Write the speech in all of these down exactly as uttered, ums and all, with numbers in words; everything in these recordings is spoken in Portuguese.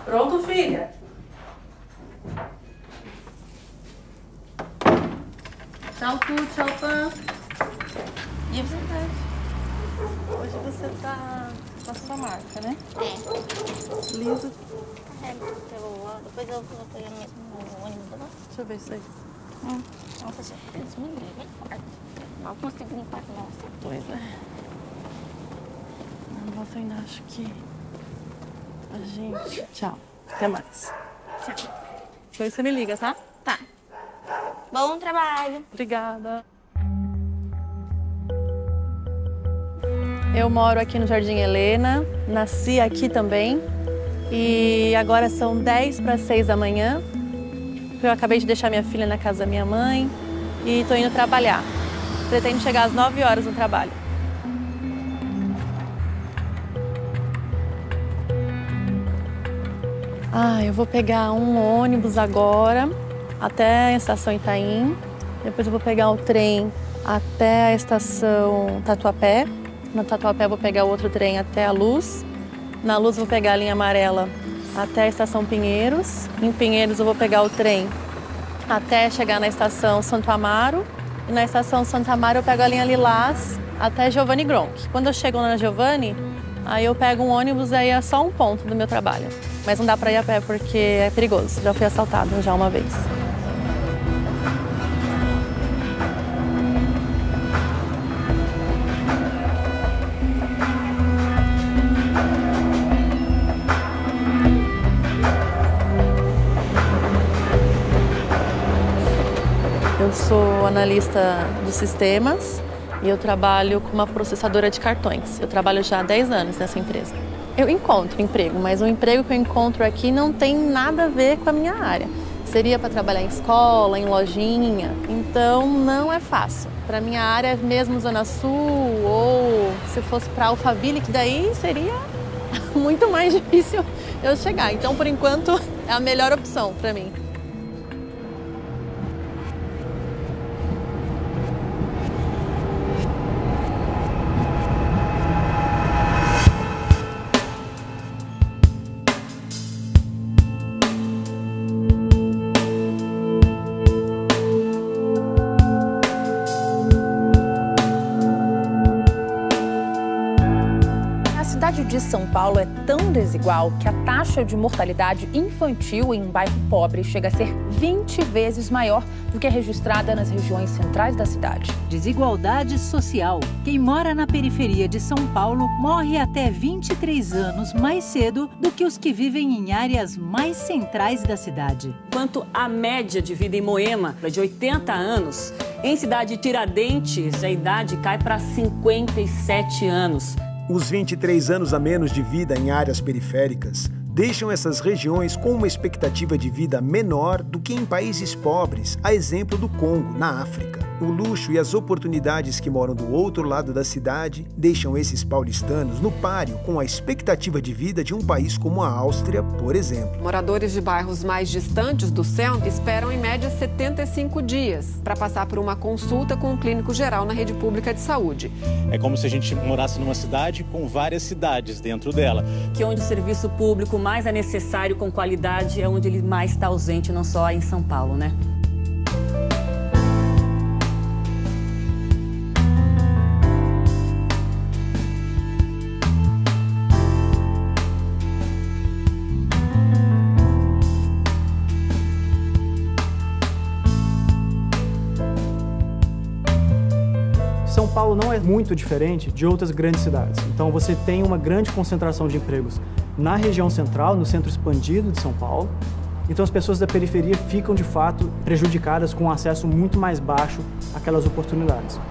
Pronto, filha? Tchau, Tu, tchau, Pan. De verdade. Hoje você tá com a sua marca, né? É. Liso. Carrega o celular, depois eu vou pegar mesmo no ônibus agora. Deixa eu ver isso aí. Hum. Nossa, gente, Deus me livre. Mal consigo limpar com nossa. Pois é. Nossa, eu ainda acho que a gente... Tchau. Até mais. Tchau. Depois você me liga, tá? Tá. Bom trabalho. Obrigada. Eu moro aqui no Jardim Helena, nasci aqui também. E agora são dez para seis da manhã. Eu acabei de deixar minha filha na casa da minha mãe e tô indo trabalhar. Pretendo chegar às nove horas no trabalho. Ah, eu vou pegar um ônibus agora até a estação Itaim. Depois eu vou pegar o trem até a estação Tatuapé. No Tatuapé eu vou pegar o outro trem até a Luz. Na Luz eu vou pegar a linha amarela até a estação Pinheiros. Em Pinheiros eu vou pegar o trem até chegar na estação Santo Amaro. E na estação Santo Amaro eu pego a linha Lilás até Giovanni Gronk. Quando eu chego lá na Giovanni, aí eu pego um ônibus, aí é só um ponto do meu trabalho. Mas não dá pra ir a pé porque é perigoso. Já fui assaltada já uma vez. Eu sou analista de sistemas e eu trabalho com uma processadora de cartões. Eu trabalho já há dez anos nessa empresa. Eu encontro emprego, mas o emprego que eu encontro aqui não tem nada a ver com a minha área. Seria para trabalhar em escola, em lojinha, então não é fácil. Para minha área, mesmo Zona Sul, ou se fosse para Alphaville, que daí seria muito mais difícil eu chegar. Então, por enquanto, é a melhor opção para mim. A cidade de São Paulo é tão desigual que a taxa de mortalidade infantil em um bairro pobre chega a ser vinte vezes maior do que a registrada nas regiões centrais da cidade. Desigualdade social. Quem mora na periferia de São Paulo morre até vinte e três anos mais cedo do que os que vivem em áreas mais centrais da cidade. Enquanto a média de vida em Moema é de oitenta anos, em cidade de Tiradentes a idade cai para cinquenta e sete anos. Os vinte e três anos a menos de vida em áreas periféricas deixam essas regiões com uma expectativa de vida menor do que em países pobres, a exemplo do Congo, na África. O luxo e as oportunidades que moram do outro lado da cidade deixam esses paulistanos no páreo com a expectativa de vida de um país como a Áustria, por exemplo. Moradores de bairros mais distantes do centro esperam em média setenta e cinco dias para passar por uma consulta com um clínico geral na rede pública de saúde. É como se a gente morasse numa cidade com várias cidades dentro dela. Que onde o serviço público mais é necessário, com qualidade, é onde ele mais está ausente, não só em São Paulo, né? São Paulo não é muito diferente de outras grandes cidades. Então você tem uma grande concentração de empregos na região central, no centro expandido de São Paulo. Então as pessoas da periferia ficam, de fato, prejudicadas com um acesso muito mais baixo àquelas oportunidades.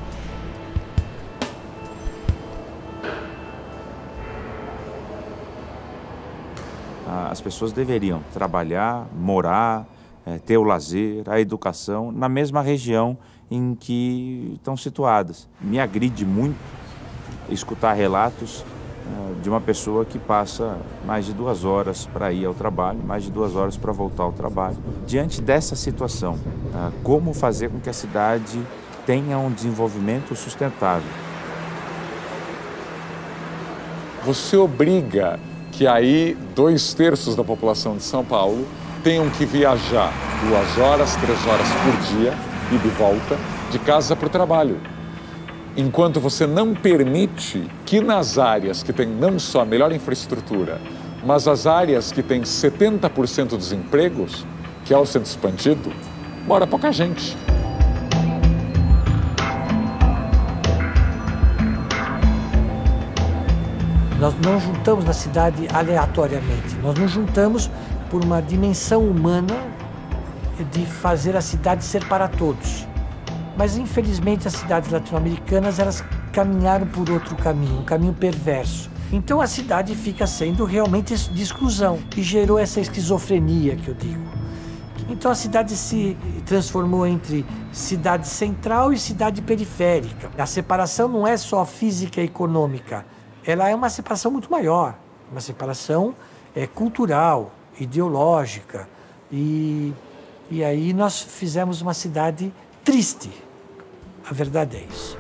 As pessoas deveriam trabalhar, morar, ter o lazer, a educação na mesma região em que estão situadas. Me agride muito escutar relatos uh, de uma pessoa que passa mais de duas horas para ir ao trabalho, mais de duas horas para voltar ao trabalho. Diante dessa situação, uh, como fazer com que a cidade tenha um desenvolvimento sustentável? Você obriga que aí dois terços da população de São Paulo tenham que viajar duas horas, três horas por dia, ida e volta, de casa para o trabalho. Enquanto você não permite que nas áreas que têm não só a melhor infraestrutura, mas as áreas que têm setenta por cento dos empregos, que é o centro expandido, mora pouca gente. Nós não juntamos na cidade aleatoriamente, nós nos juntamos por uma dimensão humana de fazer a cidade ser para todos. Mas, infelizmente, as cidades latino-americanas, elas caminharam por outro caminho, um caminho perverso. Então, a cidade fica sendo realmente de exclusão e gerou essa esquizofrenia que eu digo. Então, a cidade se transformou entre cidade central e cidade periférica. A separação não é só física e econômica, ela é uma separação muito maior, uma separação é, cultural, ideológica. E, e aí nós fizemos uma cidade triste. A verdade é isso.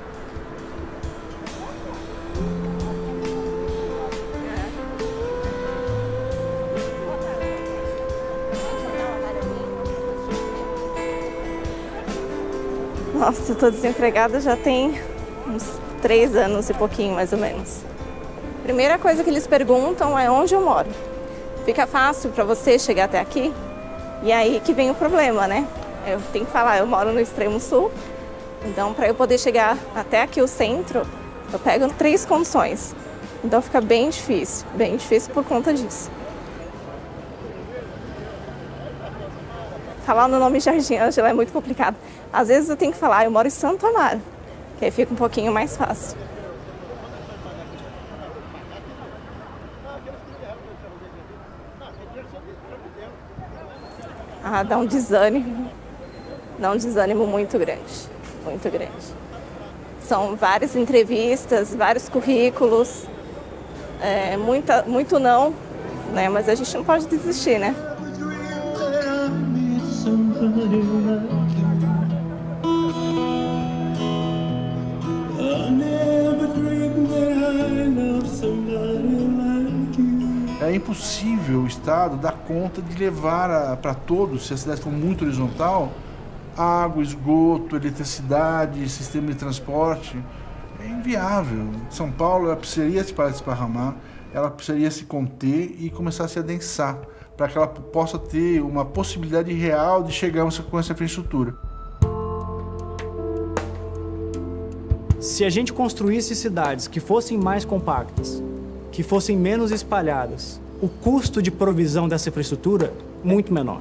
Nossa, eu tô desempregada já tem uns três anos e pouquinho, mais ou menos. Primeira coisa que eles perguntam é onde eu moro. Fica fácil para você chegar até aqui? E aí que vem o problema, né? Eu tenho que falar, eu moro no extremo sul, então para eu poder chegar até aqui o centro, eu pego três condições. Então fica bem difícil, bem difícil por conta disso. Falar no nome Jardim Ângela é muito complicado. Às vezes eu tenho que falar, eu moro em Santo Amaro, que aí fica um pouquinho mais fácil. Ah, dá um desânimo, dá um desânimo muito grande, muito grande. São várias entrevistas, vários currículos, é, muita, muito não, né? Mas a gente não pode desistir, né? É impossível o Estado dar conta de levar para todos, se a cidade for muito horizontal, água, esgoto, eletricidade, sistema de transporte. É inviável. São Paulo ela precisaria se parar de esparramar, ela precisaria se conter e começar a se adensar, para que ela possa ter uma possibilidade real de chegarmos com essa infraestrutura. Se a gente construísse cidades que fossem mais compactas, que fossem menos espalhadas, o custo de provisão dessa infraestrutura muito menor.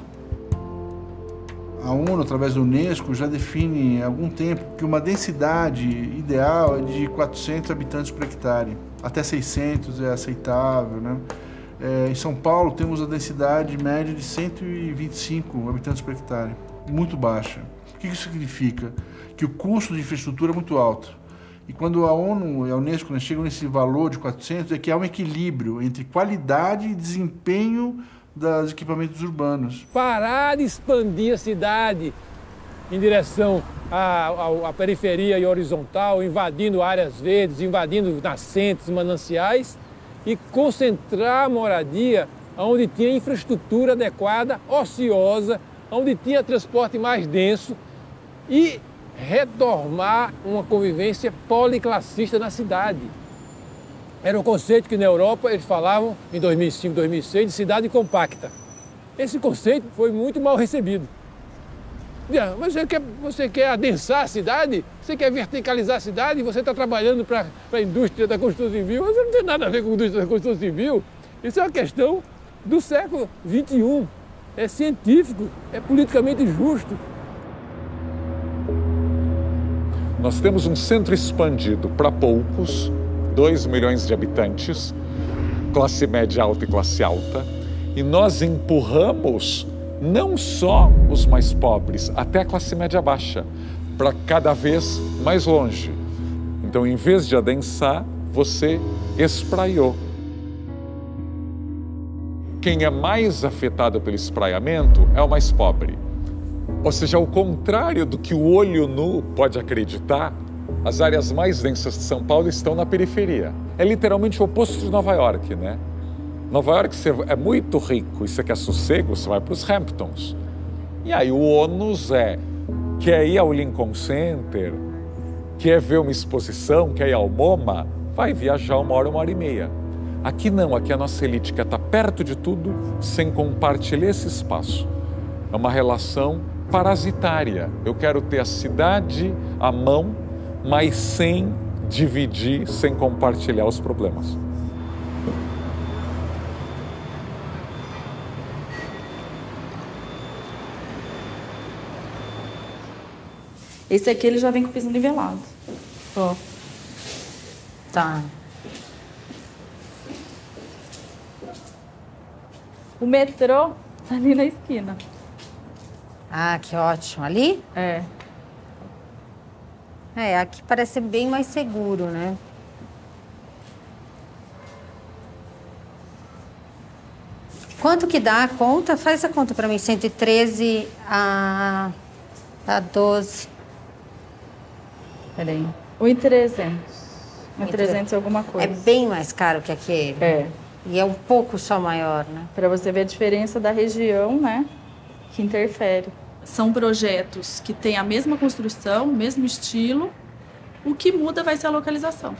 A ONU, através da Unesco, já define há algum tempo que uma densidade ideal é de quatrocentos habitantes por hectare. Até seiscentos é aceitável, né? É, em São Paulo temos a densidade média de cento e vinte e cinco habitantes por hectare, muito baixa. O que isso significa? Que o custo de infraestrutura é muito alto. E quando a ONU e a Unesco né, chegam nesse valor de quatrocentos, é que há um equilíbrio entre qualidade e desempenho dos equipamentos urbanos. Parar de expandir a cidade em direção à, à, à periferia e horizontal, invadindo áreas verdes, invadindo nascentes, mananciais, e concentrar a moradia onde tinha infraestrutura adequada, ociosa, onde tinha transporte mais denso e retomar uma convivência policlassista na cidade. Era um conceito que na Europa eles falavam em dois mil e cinco, dois mil e seis de cidade compacta. Esse conceito foi muito mal recebido. Mas você quer, você quer adensar a cidade? Você quer verticalizar a cidade? Você está trabalhando para a indústria da construção civil? Mas não tem nada a ver com a indústria da construção civil. Isso é uma questão do século vinte e um. É científico, é politicamente justo. Nós temos um centro expandido para poucos, dois milhões de habitantes, classe média alta e classe alta, e nós empurramos não só os mais pobres, até a classe média baixa, para cada vez mais longe. Então, em vez de adensar, você espraiou. Quem é mais afetado pelo espraiamento é o mais pobre. Ou seja, ao contrário do que o olho nu pode acreditar, as áreas mais densas de São Paulo estão na periferia. É literalmente o oposto de Nova York, né? Nova York você é muito rico e você quer sossego, você vai para os Hamptons. E aí o ônus é, quer ir ao Lincoln Center, quer ver uma exposição, quer ir ao MoMA, vai viajar uma hora, uma hora e meia. Aqui não, aqui a nossa elite quer estar perto de tudo sem compartilhar esse espaço. É uma relação parasitária. Eu quero ter a cidade à mão, mas sem dividir, sem compartilhar os problemas. Esse aqui ele já vem com o piso nivelado. Ó. Tá. O metrô tá ali na esquina. Ah, que ótimo. Ali? É. É, aqui parece bem mais seguro, né? Quanto que dá a conta? Faz a conta pra mim. cento e treze a, a doze. Peraí. um e trezentos. um e trezentos é alguma coisa. É bem mais caro que aquele. É. E é um pouco só maior, né? Pra você ver a diferença da região, né? Que interfere. São projetos que têm a mesma construção, mesmo estilo. O que muda vai ser a localização.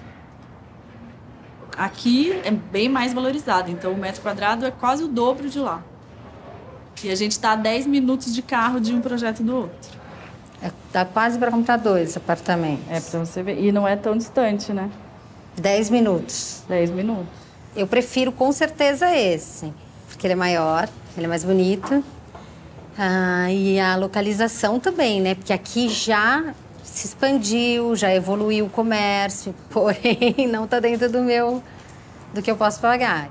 Aqui é bem mais valorizado, então o metro quadrado é quase o dobro de lá. E a gente está a dez minutos de carro de um projeto do outro. É, dá quase para comprar dois apartamentos. É, para você ver. E não é tão distante, né? dez minutos. dez minutos. Eu prefiro com certeza esse, porque ele é maior, ele é mais bonito. Ah, e a localização também, né? Porque aqui já se expandiu, já evoluiu o comércio, porém não está dentro do meu, do que eu posso pagar.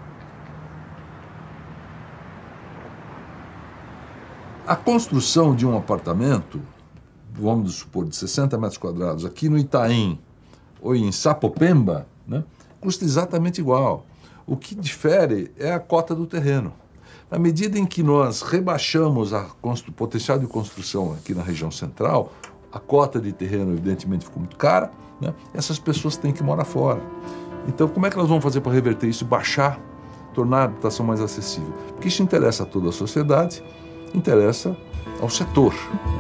A construção de um apartamento, vamos supor, de sessenta metros quadrados, aqui no Itaim ou em Sapopemba, né, custa exatamente igual. O que difere é a cota do terreno. Na medida em que nós rebaixamos o potencial de construção aqui na região central, a cota de terreno, evidentemente, ficou muito cara, né? Essas pessoas têm que morar fora. Então, como é que nós vamos fazer para reverter isso, baixar, tornar a habitação mais acessível? Porque isso interessa a toda a sociedade, interessa ao setor.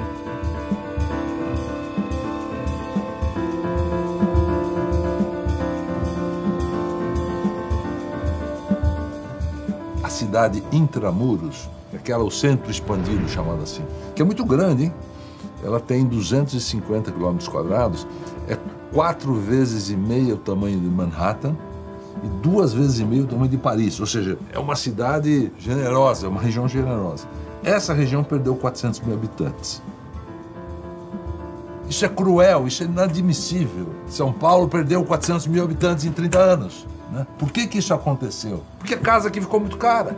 A cidade intramuros, aquela o centro expandido, chamado assim, que é muito grande, hein? Ela tem duzentos e cinquenta quilômetros quadrados, é quatro vezes e meia o tamanho de Manhattan e duas vezes e meia o tamanho de Paris, ou seja, é uma cidade generosa, é uma região generosa. Essa região perdeu quatrocentos mil habitantes. Isso é cruel, isso é inadmissível. São Paulo perdeu quatrocentos mil habitantes em trinta anos. Né? Por que que isso aconteceu? Porque a casa aqui ficou muito cara.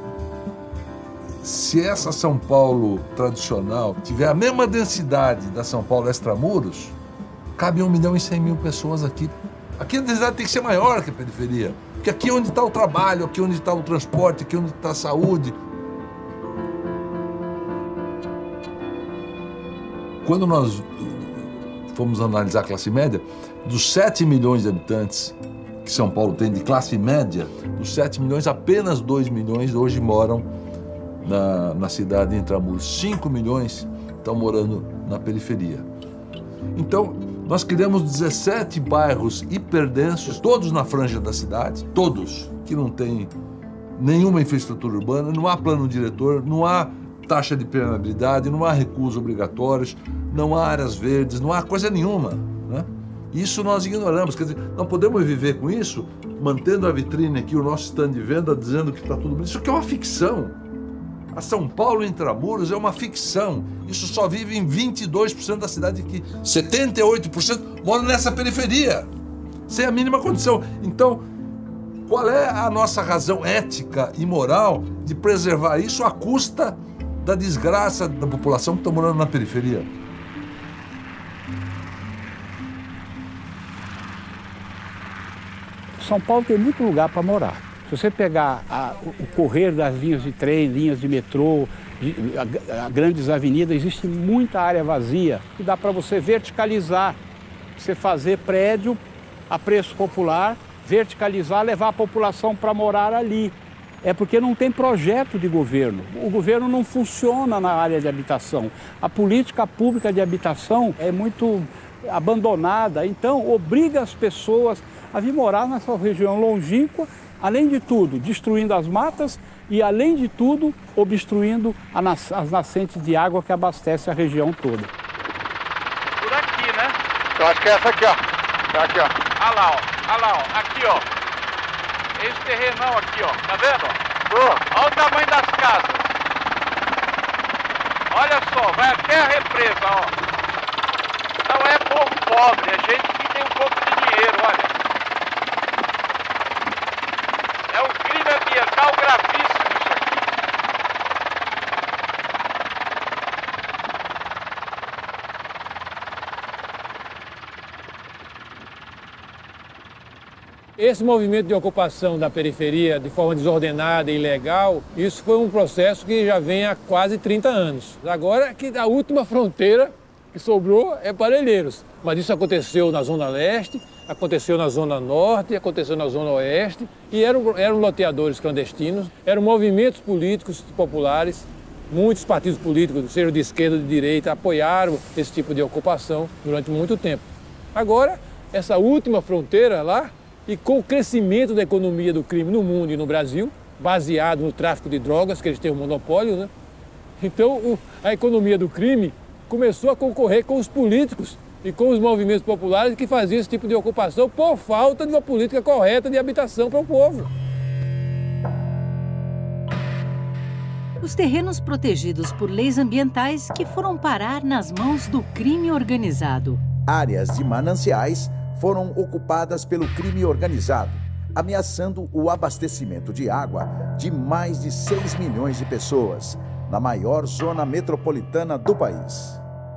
Se essa São Paulo tradicional tiver a mesma densidade da São Paulo extramuros, cabe um milhão e cem mil pessoas aqui. Aqui a densidade tem que ser maior que a periferia. Porque aqui é onde está o trabalho, aqui é onde está o transporte, aqui é onde está a saúde. Quando nós fomos analisar a classe média, dos sete milhões de habitantes que São Paulo tem de classe média, dos sete milhões, apenas dois milhões hoje moram na, na cidade de Intramuros. cinco milhões estão morando na periferia. Então, nós criamos dezessete bairros hiperdensos, todos na franja da cidade, todos, que não tem nenhuma infraestrutura urbana, não há plano diretor, não há taxa de permeabilidade, não há recursos obrigatórios, não há áreas verdes, não há coisa nenhuma, né? Isso nós ignoramos, quer dizer, não podemos viver com isso, mantendo a vitrine aqui, o nosso stand de venda, dizendo que está tudo bem. Isso aqui é uma ficção. A São Paulo Intramuros é uma ficção. Isso só vive em vinte e dois por cento da cidade aqui. setenta e oito por cento moram nessa periferia, sem a mínima condição. Então, qual é a nossa razão ética e moral de preservar isso à custa da desgraça da população que está morando na periferia? São Paulo tem muito lugar para morar. Se você pegar a, o correr das linhas de trem, linhas de metrô, de, a, a grandes avenidas, existe muita área vazia que dá para você verticalizar, você fazer prédio a preço popular, verticalizar, levar a população para morar ali. é porque não tem projeto de governo. O governo não funciona na área de habitação. A política pública de habitação é muito abandonada, então obriga as pessoas a vir morar nessa região longínqua, além de tudo, destruindo as matas e, além de tudo, obstruindo as nascentes de água que abastecem a região toda. Por aqui, né? Eu acho que é essa aqui, ó. É aqui, ó. Olha lá, ó. Olha lá, ó. Aqui, ó. Esse terrenão aqui, ó. Tá vendo? Oh. Olha o tamanho das casas. Olha só, vai até a represa, ó. Não é povo pobre, é gente que tem um pouco de dinheiro, olha. É um crime ambiental gravíssimo isso aqui. Esse movimento de ocupação da periferia de forma desordenada e ilegal, isso foi um processo que já vem há quase trinta anos. Agora que a última fronteira que sobrou é Parelheiros. Mas isso aconteceu na Zona Leste, aconteceu na Zona Norte, aconteceu na Zona Oeste, e eram, eram loteadores clandestinos, eram movimentos políticos populares, muitos partidos políticos, seja de esquerda ou de direita, apoiaram esse tipo de ocupação durante muito tempo. Agora, essa última fronteira lá, e com o crescimento da economia do crime no mundo e no Brasil, baseado no tráfico de drogas, que eles têm um monopólio, né? Então, o, a economia do crime começou a concorrer com os políticos e com os movimentos populares que faziam esse tipo de ocupação por falta de uma política correta de habitação para o povo. Os terrenos protegidos por leis ambientais que foram parar nas mãos do crime organizado. Áreas de mananciais foram ocupadas pelo crime organizado, ameaçando o abastecimento de água de mais de seis milhões de pessoas, na maior zona metropolitana do país.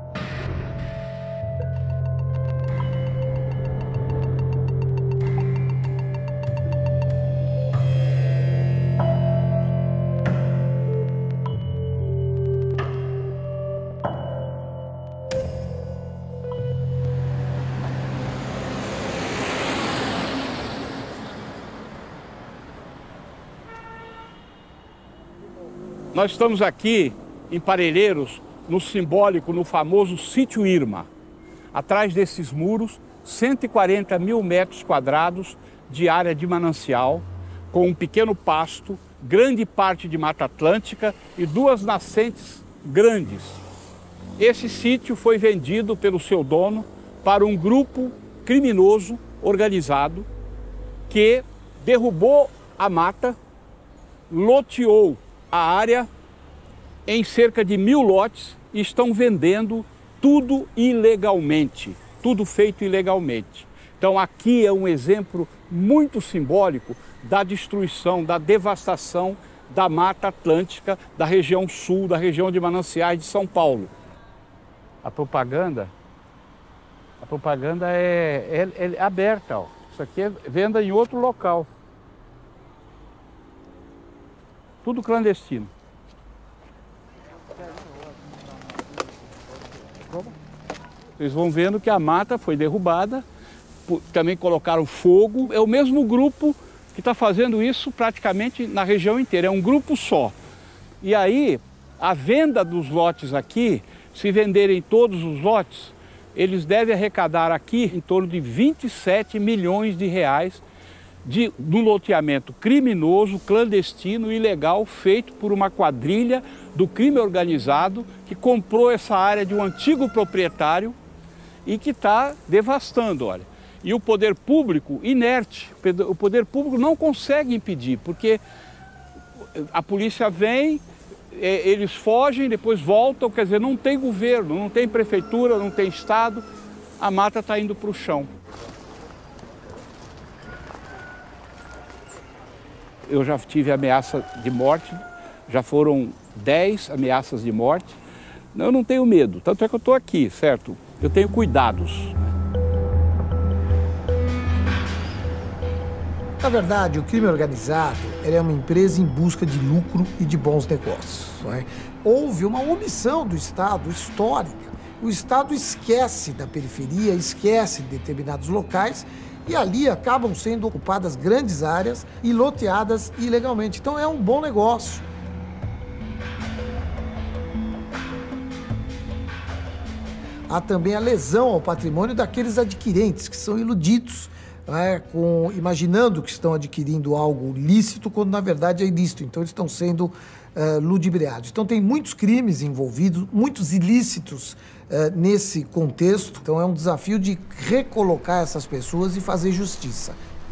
Nós estamos aqui em Parelheiros, no simbólico, no famoso Sítio Irma. Atrás desses muros, cento e quarenta mil metros quadrados de área de manancial, com um pequeno pasto, grande parte de Mata Atlântica e duas nascentes grandes. Esse sítio foi vendido pelo seu dono para um grupo criminoso organizado que derrubou a mata, loteou a área em cerca de mil lotes e estão vendendo tudo ilegalmente, tudo feito ilegalmente. Então aqui é um exemplo muito simbólico da destruição, da devastação da Mata Atlântica, da região sul, da região de mananciais de São Paulo. A propaganda, a propaganda é, é, é aberta, ó. Isso aqui é venda em outro local. Tudo clandestino. Vocês vão vendo que a mata foi derrubada, também colocaram fogo. É o mesmo grupo que está fazendo isso praticamente na região inteira, é um grupo só. E aí, a venda dos lotes aqui, se venderem todos os lotes, eles devem arrecadar aqui em torno de vinte e sete milhões de reais de um loteamento criminoso, clandestino, ilegal, feito por uma quadrilha do crime organizado que comprou essa área de um antigo proprietário e que está devastando, olha. E o poder público inerte, o poder público não consegue impedir, porque a polícia vem, eles fogem, depois voltam, quer dizer, não tem governo, não tem prefeitura, não tem estado, a mata está indo para o chão. Eu já tive ameaça de morte, já foram dez ameaças de morte. Eu não tenho medo, tanto é que eu estou aqui, certo? Eu tenho cuidados. Na verdade, o crime organizado ele é uma empresa em busca de lucro e de bons negócios. Não é? Houve uma omissão do Estado histórica. O Estado esquece da periferia, esquece de determinados locais E ali acabam sendo ocupadas grandes áreas e loteadas ilegalmente. Então é um bom negócio. Há também a lesão ao patrimônio daqueles adquirentes que são iludidos, né, com, imaginando que estão adquirindo algo lícito, quando na verdade é ilícito. Então eles estão sendo uh, ludibriados. Então tem muitos crimes envolvidos, muitos ilícitos uh, nesse contexto. Então é um desafio de recolocar essas pessoas e fazer justiça.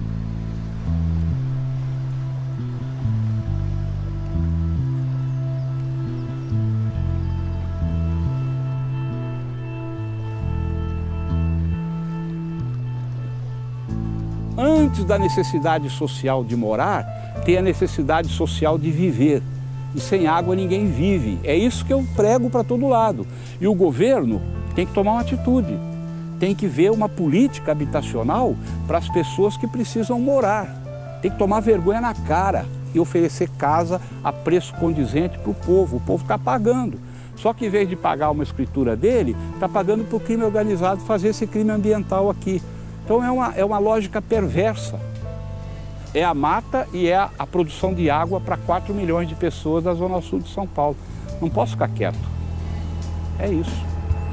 Antes da necessidade social de morar, tem a necessidade social de viver. E sem água ninguém vive. É isso que eu prego para todo lado. E o governo tem que tomar uma atitude. Tem que ver uma política habitacional para as pessoas que precisam morar. Tem que tomar vergonha na cara e oferecer casa a preço condizente para o povo. O povo está pagando. Só que em vez de pagar uma escritura dele, está pagando para o crime organizado fazer esse crime ambiental aqui. Então é uma, é uma lógica perversa. É a mata e é a, a produção de água para quatro milhões de pessoas da Zona Sul de São Paulo. Não posso ficar quieto. É isso.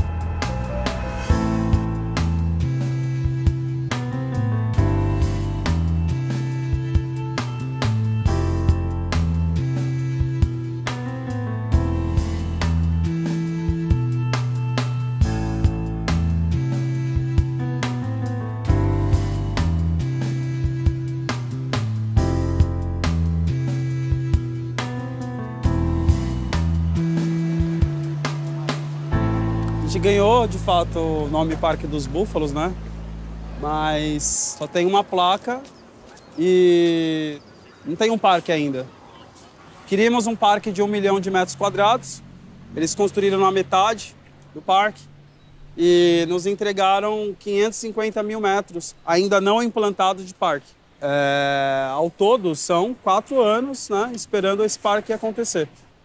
A gente ganhou, de fato, o nome Parque dos Búfalos, né? Mas só tem uma placa e não tem um parque ainda. Queríamos um parque de um milhão de metros quadrados. Eles construíram na metade do parque e nos entregaram quinhentos e cinquenta mil metros, ainda não implantado de parque. É, ao todo, são quatro anos, né, esperando esse parque acontecer.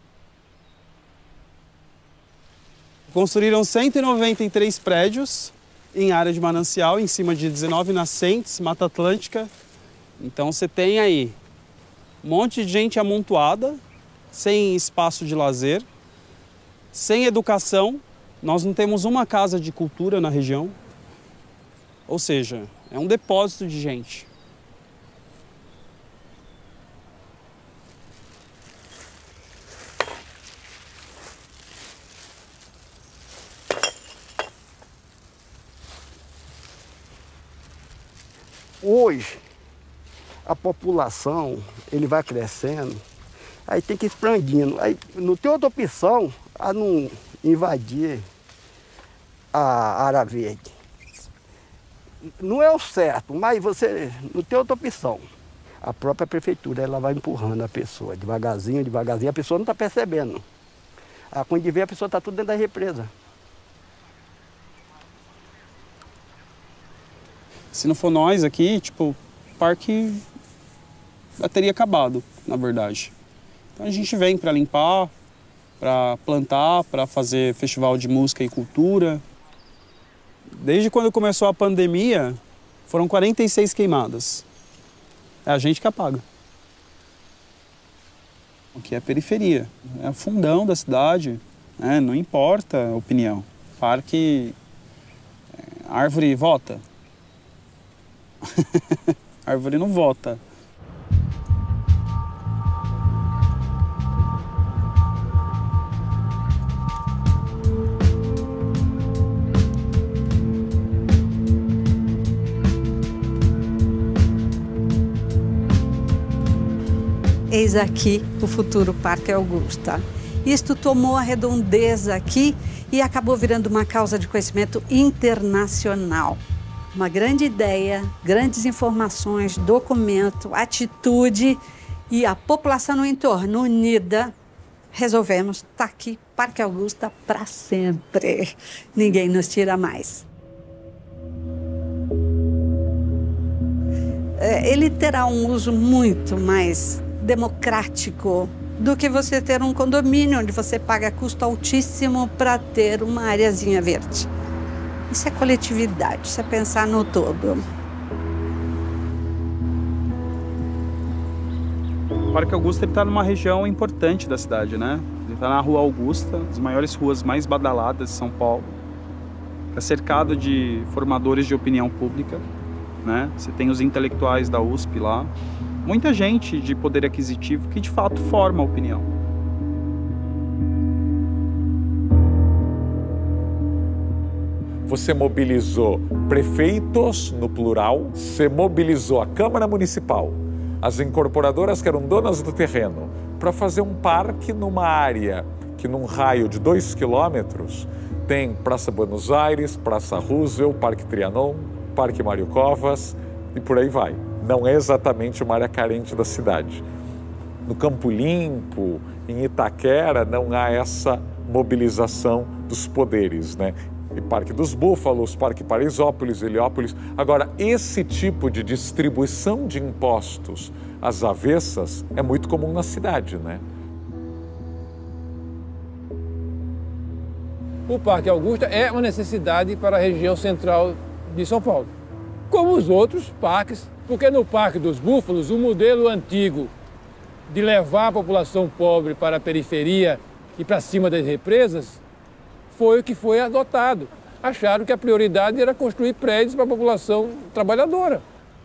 Construíram cento e noventa e três prédios em área de manancial, em cima de dezenove nascentes, Mata Atlântica. Então você tem aí um monte de gente amontoada, sem espaço de lazer, sem educação. Nós não temos uma casa de cultura na região. Ou seja, é um depósito de gente. Hoje, a população, ele vai crescendo, aí tem que ir expandindo. Aí não tem outra opção a não invadir a área verde. Não é o certo, mas você não tem outra opção. A própria prefeitura, ela vai empurrando a pessoa, devagarzinho, devagarzinho, a pessoa não está percebendo. Aí, quando vê, a pessoa está tudo dentro da represa. Se não for nós aqui, tipo, o parque já teria acabado, na verdade. Então a gente vem para limpar, para plantar, para fazer festival de música e cultura. Desde quando começou a pandemia, foram quarenta e seis queimadas. É a gente que apaga. Aqui é a periferia, é o fundão da cidade, né? Não importa a opinião. Parque, árvore vota. A árvore não vota. Eis aqui o futuro Parque Augusta. Isto tomou a redondeza aqui e acabou virando uma causa de conhecimento internacional. Uma grande ideia, grandes informações, documento, atitude e a população no entorno unida. Resolvemos, tá aqui, Parque Augusta para sempre. Ninguém nos tira mais. Ele terá um uso muito mais democrático do que você ter um condomínio onde você paga custo altíssimo para ter uma areazinha verde. Isso é coletividade, isso é pensar no todo. Parque Augusta está numa região importante da cidade, né? Ele está na Rua Augusta, as maiores ruas mais badaladas de São Paulo. Está cercado de formadores de opinião pública, né? Você tem os intelectuais da U S P lá. Muita gente de poder aquisitivo que de fato forma a opinião. Você mobilizou prefeitos, no plural, você mobilizou a Câmara Municipal, as incorporadoras que eram donas do terreno, para fazer um parque numa área que, num raio de dois quilômetros, tem Praça Buenos Aires, Praça Roosevelt, Parque Trianon, Parque Mário Covas e por aí vai. Não é exatamente uma área carente da cidade. No Campo Limpo, em Itaquera, não há essa mobilização dos poderes, né? E Parque dos Búfalos, Parque Paraisópolis, Heliópolis. Agora, esse tipo de distribuição de impostos às avessas é muito comum na cidade, né? O Parque Augusta é uma necessidade para a região central de São Paulo, como os outros parques, porque no Parque dos Búfalos, o modelo antigo de levar a população pobre para a periferia e para cima das represas foi o que foi adotado. Acharam que a prioridade era construir prédios para a população trabalhadora.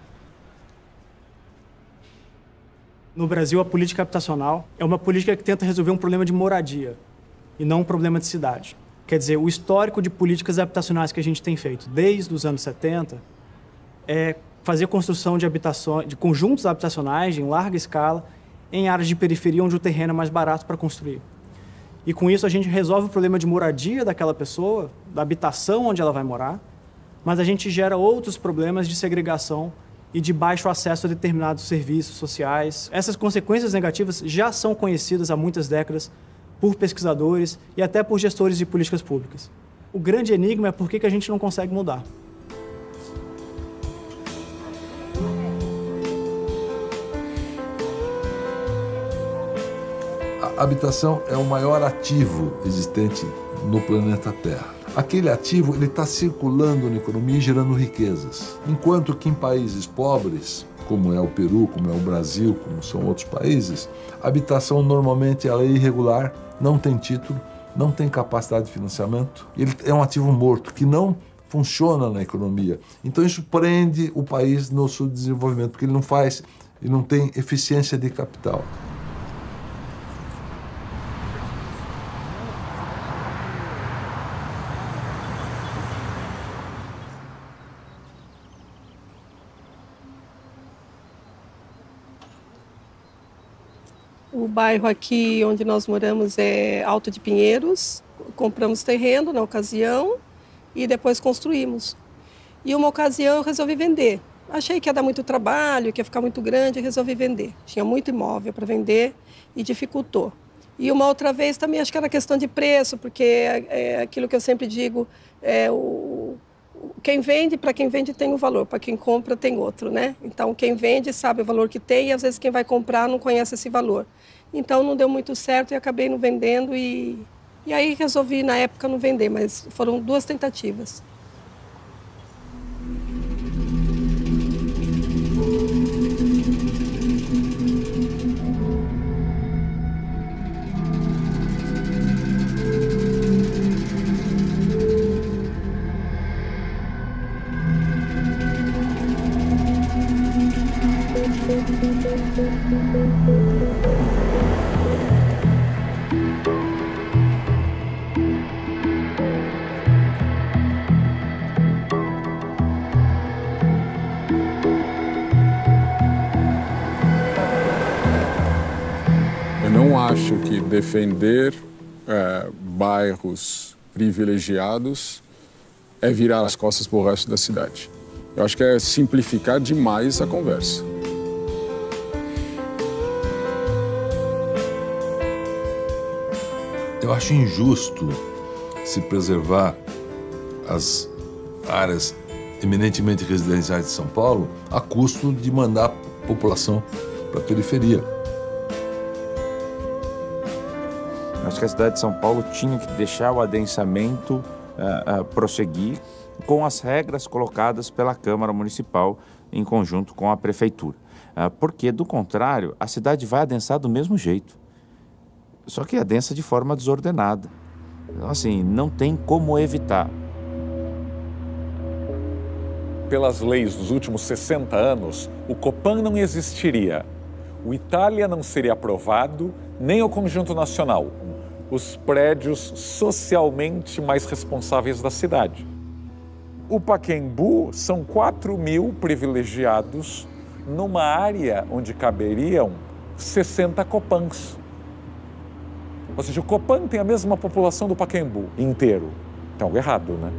No Brasil, a política habitacional é uma política que tenta resolver um problema de moradia e não um problema de cidade. Quer dizer, o histórico de políticas habitacionais que a gente tem feito desde os anos setenta é fazer construção de habitações, de conjuntos habitacionais em larga escala em áreas de periferia onde o terreno é mais barato para construir. E com isso a gente resolve o problema de moradia daquela pessoa, da habitação onde ela vai morar, mas a gente gera outros problemas de segregação e de baixo acesso a determinados serviços sociais. Essas consequências negativas já são conhecidas há muitas décadas por pesquisadores e até por gestores de políticas públicas. O grande enigma é por que a gente não consegue mudar. A habitação é o maior ativo existente no planeta Terra. Aquele ativo ele está circulando na economia e gerando riquezas. Enquanto que em países pobres, como é o Peru, como é o Brasil, como são outros países, a habitação normalmente ela é irregular, não tem título, não tem capacidade de financiamento. Ele é um ativo morto que não funciona na economia. Então isso prende o país no subdesenvolvimento, porque ele não faz, ele não tem eficiência de capital. O bairro aqui onde nós moramos é Alto de Pinheiros. Compramos terreno na ocasião e depois construímos. E uma ocasião eu resolvi vender. Achei que ia dar muito trabalho, que ia ficar muito grande e resolvi vender. Tinha muito imóvel para vender e dificultou. E uma outra vez também acho que era questão de preço, porque é, é aquilo que eu sempre digo, é o, quem vende, para quem vende tem um valor, para quem compra tem outro, né? Então quem vende sabe o valor que tem e às vezes quem vai comprar não conhece esse valor. Então não deu muito certo e acabei não vendendo e, e aí resolvi na época não vender, mas foram duas tentativas. Eu não acho que defender é, bairros privilegiados é virar as costas para o resto da cidade. Eu acho que é simplificar demais a conversa. Eu acho injusto se preservar as áreas eminentemente residenciais de São Paulo a custo de mandar a população para a periferia. Acho que a cidade de São Paulo tinha que deixar o adensamento uh, uh, prosseguir com as regras colocadas pela Câmara Municipal em conjunto com a Prefeitura. Porque, do contrário, a cidade vai adensar do mesmo jeito. Só que adensa de forma desordenada. Então, assim, não tem como evitar. Pelas leis dos últimos sessenta anos, o Copan não existiria. O Itália não seria aprovado, nem o Conjunto Nacional, os prédios socialmente mais responsáveis da cidade. O Pacaembu são quatro mil privilegiados numa área onde caberiam sessenta Copans. Ou seja, o Copan tem a mesma população do Pacaembu inteiro. Tem algo errado, né?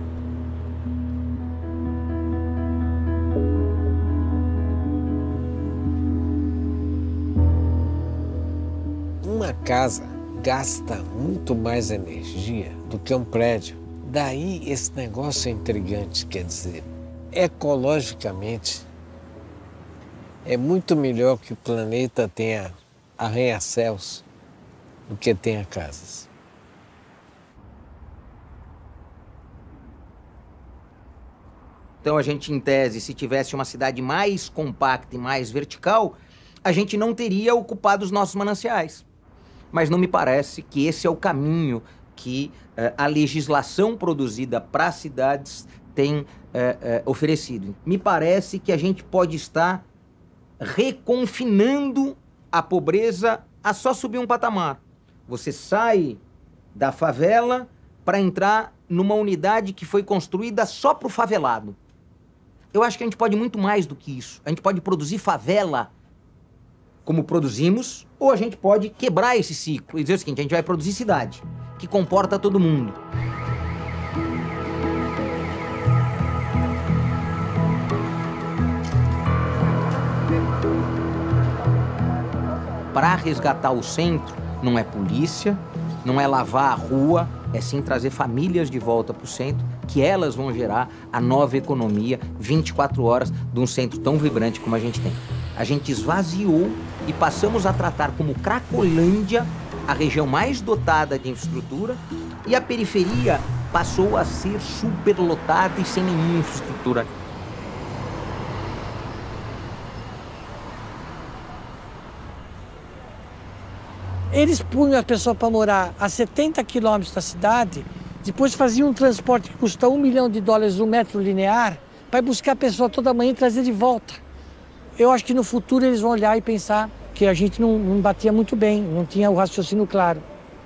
Uma casa gasta muito mais energia do que um prédio. Daí esse negócio é intrigante, quer dizer, ecologicamente é muito melhor que o planeta tenha arranha-céus do que tenha casas. Então a gente, em tese, se tivesse uma cidade mais compacta e mais vertical, a gente não teria ocupado os nossos mananciais. Mas não me parece que esse é o caminho que uh, a legislação produzida para as cidades tem uh, uh, oferecido. Me parece que a gente pode estar reconfinando a pobreza a só subir um patamar. Você sai da favela para entrar numa unidade que foi construída só para o favelado. Eu acho que a gente pode muito mais do que isso. A gente pode produzir favela como produzimos, ou a gente pode quebrar esse ciclo e dizer o seguinte: a gente vai produzir cidade, que comporta todo mundo. Para resgatar o centro, não é polícia, não é lavar a rua, é sim trazer famílias de volta para o centro, que elas vão gerar a nova economia vinte e quatro horas de um centro tão vibrante como a gente tem. A gente esvaziou e passamos a tratar como Cracolândia a região mais dotada de infraestrutura, e a periferia passou a ser superlotada e sem nenhuma infraestrutura. Eles punham as pessoas para morar a setenta quilômetros da cidade, depois faziam um transporte que custa um milhão de dólares um metro linear, para buscar a pessoa toda manhã e trazer de volta. Eu acho que no futuro eles vão olhar e pensar que a gente não, não batia muito bem, não tinha o raciocínio claro.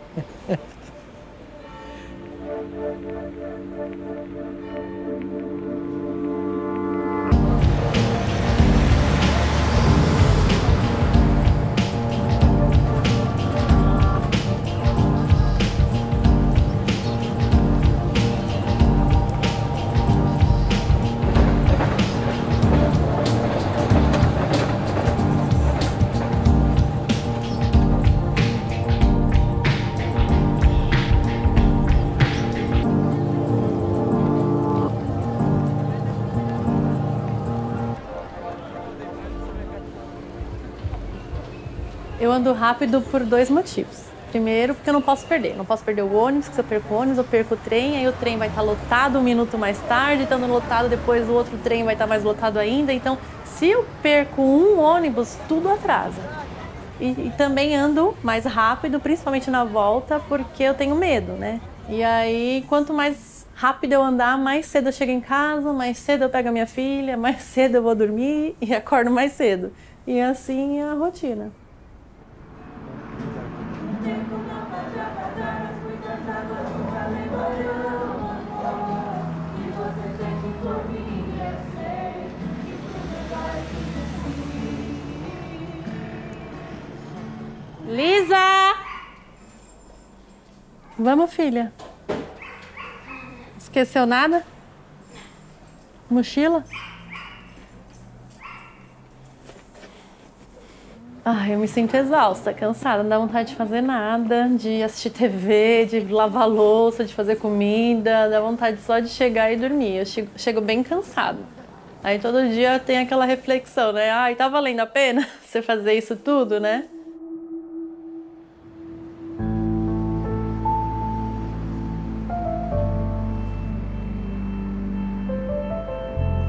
Eu ando rápido por dois motivos. Primeiro, porque eu não posso perder. Não posso perder o ônibus, porque se eu perco o ônibus, eu perco o trem, aí o trem vai estar lotado um minuto mais tarde, estando lotado, depois o outro trem vai estar mais lotado ainda. Então, se eu perco um ônibus, tudo atrasa. E, e também ando mais rápido, principalmente na volta, porque eu tenho medo, né? E aí, quanto mais rápido eu andar, mais cedo eu chego em casa, mais cedo eu pego a minha filha, mais cedo eu vou dormir e acordo mais cedo. E assim é a rotina. Lisa! Vamos, filha. Esqueceu nada? Mochila? Ai, eu me sinto exausta, cansada, não dá vontade de fazer nada, de assistir T V, de lavar louça, de fazer comida, dá vontade só de chegar e dormir. Eu chego, chego bem cansada. Aí todo dia tem aquela reflexão, né? Ai, tá valendo a pena você fazer isso tudo, né?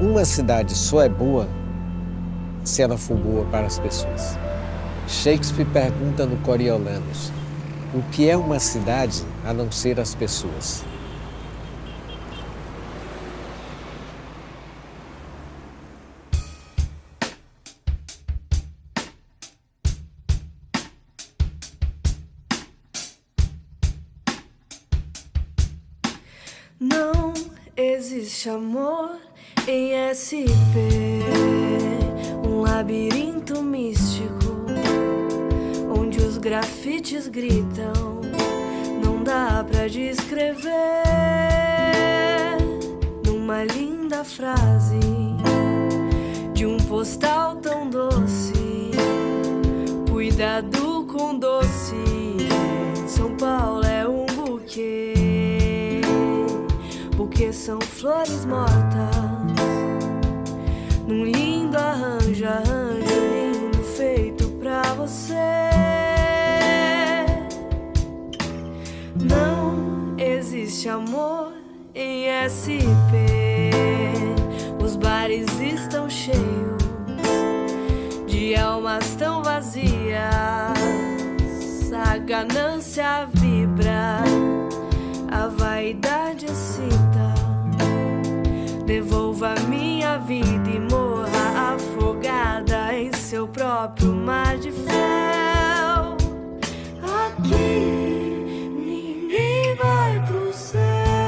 Uma cidade só é boa se ela for boa para as pessoas. Shakespeare pergunta no Coriolanus: o que é uma cidade a não ser as pessoas? Não existe amor em S P, um labirinto místico, onde os grafites gritam, não dá pra descrever numa linda frase de um postal tão doce. Cuidado com doce, São Paulo é um buquê, buquê são flores mortas, num lindo arranjo, arranjo lindo feito pra você. Não existe amor em S P, os bares estão cheios de almas tão vazias, a ganância vibra, a vaidade excita. Devolva minha vida e morra afogada em seu próprio mar de fel. Aqui ninguém vai pro céu.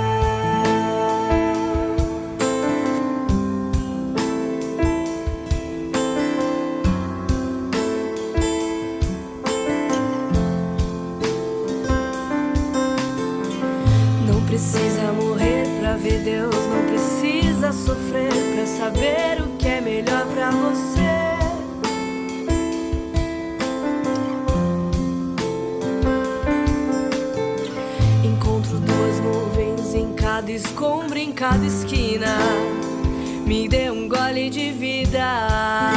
Não precisa morrer pra ver Deus, não precisa sofrer pra saber o que é melhor pra você. Encontro duas nuvens em cada escombro, em cada esquina. Me dê um gole de vida.